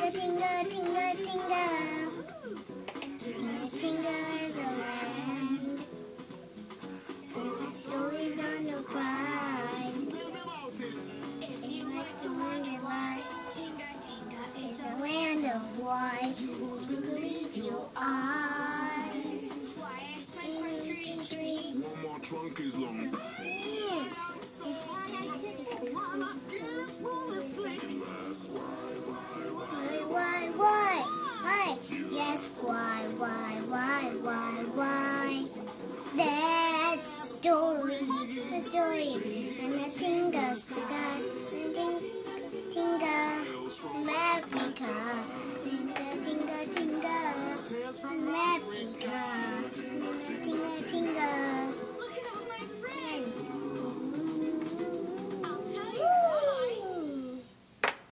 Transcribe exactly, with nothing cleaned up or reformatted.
Tinga, tinga, tinga, tinga. Tinga, tinga is a land full of stories on the prize. If you like to wonder why, Tinga, tinga is a land of wise. You won't believe your eyes. Why I swing from tree to tree. One more trunk is long.